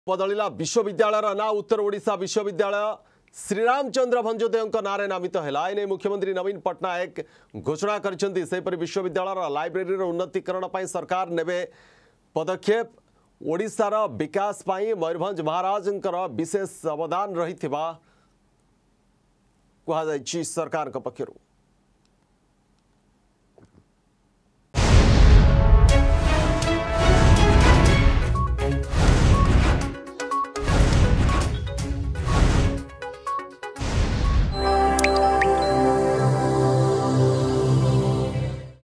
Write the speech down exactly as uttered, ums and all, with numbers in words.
बदलिला विश्वविद्यालय ना उत्तर ओडिशा विश्वविद्यालय श्रीरामचंद्र भंजोदेव नारे नामित है। मुख्यमंत्री नवीन पट्टनायक घोषणा कर विश्वविद्यालय लाइब्रेरी उन्नतीकरण पर सरकार नेबे पदक्षेप। ओडिशार विकास पाई मयूरभंज महाराज विशेष अवदान रही कहुई सरकार पक्षर।